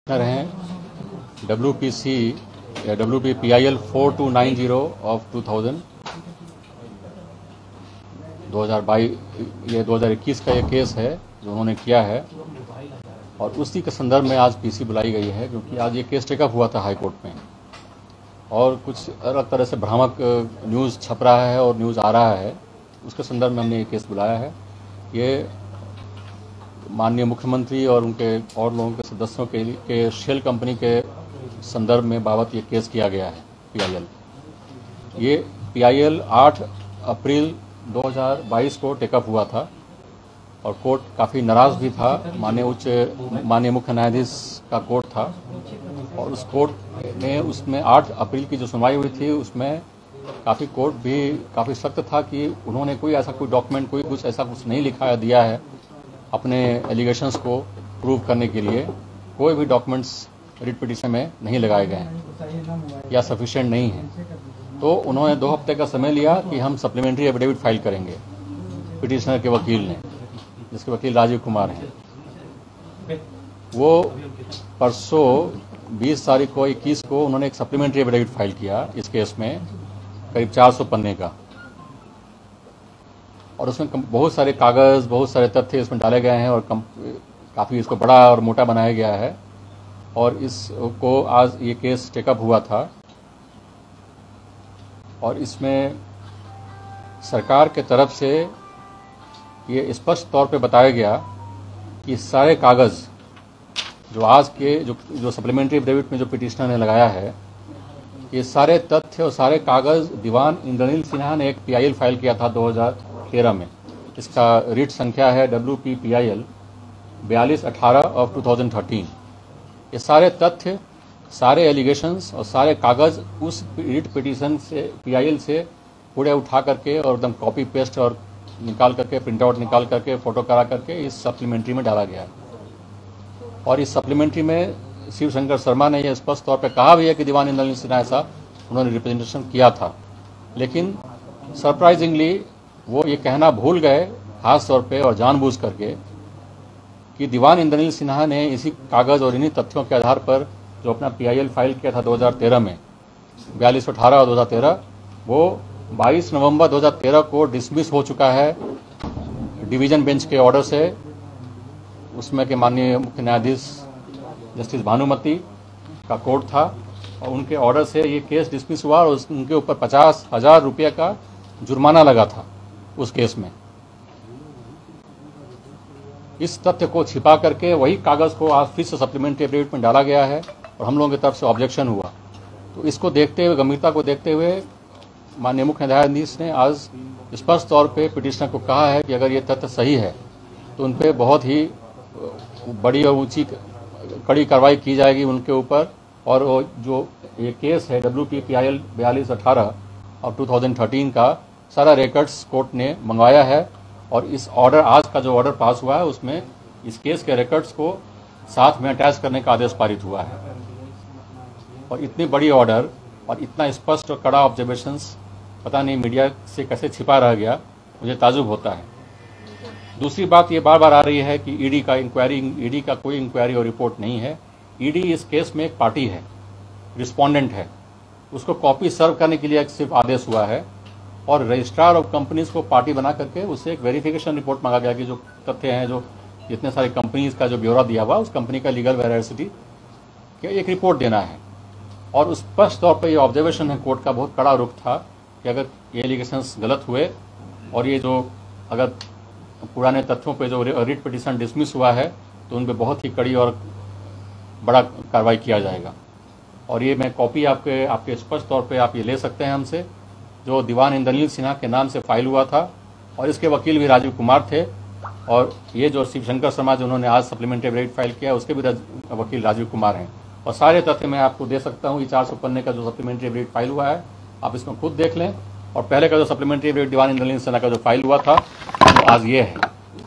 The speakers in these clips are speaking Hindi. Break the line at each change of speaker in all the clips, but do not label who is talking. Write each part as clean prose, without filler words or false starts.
हैं WPC या WPPIL 4290 ऑफ 2022 ये 2021 का ये केस है जो उन्होंने किया है और उसी के संदर्भ में आज पीसी बुलाई गई है, क्योंकि आज ये केस टेकअप हुआ था हाई कोर्ट में और कुछ अलग तरह से भ्रामक न्यूज़ छप रहा है और न्यूज़ आ रहा है, उसके संदर्भ में हमने ये केस बुलाया है। ये माननीय मुख्यमंत्री और उनके और लोगों के सदस्यों के शेल कंपनी के संदर्भ में बाबत ये केस किया गया है। ये PIL 8 अप्रैल 2022 को टेकअप हुआ था और कोर्ट काफ़ी नाराज़ भी था। माननीय मुख्य न्यायाधीश का कोर्ट था और उस कोर्ट में उसमें 8 अप्रैल की जो सुनवाई हुई थी उसमें कोर्ट भी काफ़ी सख्त था कि उन्होंने कोई ऐसा कोई डॉक्यूमेंट कुछ ऐसा नहीं लिखा या दिया है अपने एलिगेशंस को प्रूव करने के लिए। कोई भी डॉक्यूमेंट्स रिट पिटीशन में नहीं लगाए गए हैं या सफिशिएंट नहीं है, तो उन्होंने 2 हफ्ते का समय लिया कि हम सप्लीमेंट्री एफिडेविट फाइल करेंगे। पिटीशनर के वकील ने, जिसके वकील राजीव कुमार हैं, वो परसों 20 तारीख को 21 को उन्होंने एक सप्लीमेंट्री एफिडेविट फाइल किया इस केस में, करीब 400 पन्ने का, और उसमें बहुत सारे कागज़, बहुत सारे तथ्य इसमें डाले गए हैं और काफ़ी इसको बड़ा और मोटा बनाया गया है। और इसको आज ये केस टेकअप हुआ था और इसमें सरकार के तरफ से ये स्पष्ट तौर पे बताया गया कि सारे कागज़ जो आज के जो सप्लीमेंट्री एफिडेविट में जो पिटिशनर ने लगाया है, ये सारे तथ्य और सारे कागज़ दीवान इंद्रनील सिन्हा ने एक PIL फाइल किया था 2013 में। इसका रिट संख्या है WPPIL 4218 ऑफ 2013। ये सारे तथ्य, सारे एलिगेशंस और सारे कागज़ उस रिट पिटीशन से PIL से पूरे उठा करके और एकदम कॉपी पेस्ट और निकाल करके, प्रिंट आउट निकाल करके, फ़ोटो करा करके इस सप्लीमेंट्री में डाला गया है। और इस सप्लीमेंट्री में शिव शंकर शर्मा ने यह स्पष्ट तौर पर कहा भी है कि दीवान इंद्रनील सिन्हा ऐसा उन्होंने रिप्रेजेंटेशन किया था, लेकिन सरप्राइजिंगली वो ये कहना भूल गए खास तौर पे और जानबूझ करके कि दीवान इंद्रनील सिन्हा ने इसी कागज़ और इन्हीं तथ्यों के आधार पर जो अपना PIL फाइल किया था 2013 में 4218 और 2013, वो 22 नवंबर 2013 को डिसमिस हो चुका है डिवीज़न बेंच के ऑर्डर से। उसमें के माननीय मुख्य न्यायाधीश जस्टिस भानुमति का कोर्ट था और उनके ऑर्डर से ये केस डिसमिस हुआ और उनके ऊपर 50,000 रुपये का जुर्माना लगा था उस केस में। इस तथ्य को छिपा करके वही कागज़ को आज फिर से सप्लीमेंट्री एफिडेविट में डाला गया है और हम लोगों की तरफ से ऑब्जेक्शन हुआ। तो इसको देखते हुए, गंभीरता को देखते हुए माननीय मुख्य न्यायाधीश ने आज स्पष्ट तौर पे पिटिशनर को कहा है कि अगर ये तथ्य सही है तो उन पर बहुत ही बड़ी और ऊंची कड़ी कार्रवाई की जाएगी उनके ऊपर। और जो ये केस है WPPIL 4218 और 2013 का सारा रिकॉर्ड्स कोर्ट ने मंगवाया है और इस ऑर्डर, आज का जो ऑर्डर पास हुआ है उसमें इस केस के रिकॉर्ड्स को साथ में अटैच करने का आदेश पारित हुआ है। और इतनी बड़ी ऑर्डर और इतना स्पष्ट और कड़ा ऑब्जर्वेशंस पता नहीं मीडिया से कैसे छिपा रह गया, मुझे ताजुब होता है। दूसरी बात ये बार बार आ रही है कि ईडी का कोई इंक्वायरी और रिपोर्ट नहीं है। ईडी इस केस में एक पार्टी है, रिस्पोंडेंट है, उसको कॉपी सर्व करने के लिए सिर्फ आदेश हुआ है और रजिस्ट्रार ऑफ कंपनीज को पार्टी बना करके उससे एक वेरिफिकेशन रिपोर्ट मांगा गया कि जो तथ्य हैं, जो जितने सारी कंपनीज का जो ब्यौरा दिया हुआ उस कंपनी का लीगल वेरासिटी के एक रिपोर्ट देना है। और स्पष्ट तौर पर ये ऑब्जर्वेशन है कोर्ट का, बहुत कड़ा रुख था कि अगर ये एलिगेशंस गलत हुए और ये जो अगर पुराने तथ्यों पे जो रिट पिटीशन डिसमिस हुआ है तो उन पर बहुत ही कड़ी और बड़ा कार्रवाई किया जाएगा। और ये मैं कॉपी आपके स्पष्ट तौर पे आप ये ले सकते हैं हमसे, जो दीवान इंद्रनील सिन्हा के नाम से फाइल हुआ था और इसके वकील भी राजीव कुमार थे। और ये जो शिव शंकर शर्मा जो उन्होंने आज सप्लीमेंट्री एफिडेविट फाइल किया उसके भी वकील राजीव कुमार हैं। और सारे तथ्य मैं आपको दे सकता हूँ। ये 400 पन्ने का जो सप्लीमेंट्री एफिडेविट फाइल हुआ है आप इसमें खुद देख लें। और पहले का जो सप्लीमेंट्री एफिडेविट दीवान इंद्रनील सिन्हा का जो फाइल हुआ था वो आज ये है।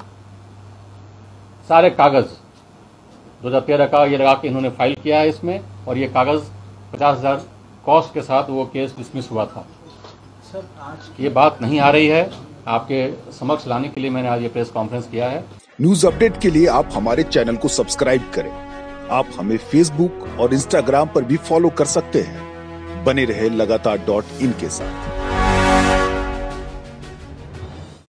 सारे कागज़ 2013 का ये लगा के इन्होंने फाइल किया है इसमें, और ये कागज़ 50,000 कॉस्ट के साथ वो केस डिसमिस हुआ था। ये बात नहीं आ रही है, आपके समक्ष लाने के लिए मैंने आज ये प्रेस कॉन्फ्रेंस किया है।
न्यूज अपडेट के लिए आप हमारे चैनल को सब्सक्राइब करें आप हमें फेसबुक और इंस्टाग्राम पर भी फॉलो कर सकते हैं। बने रहे लगातार .in के साथ।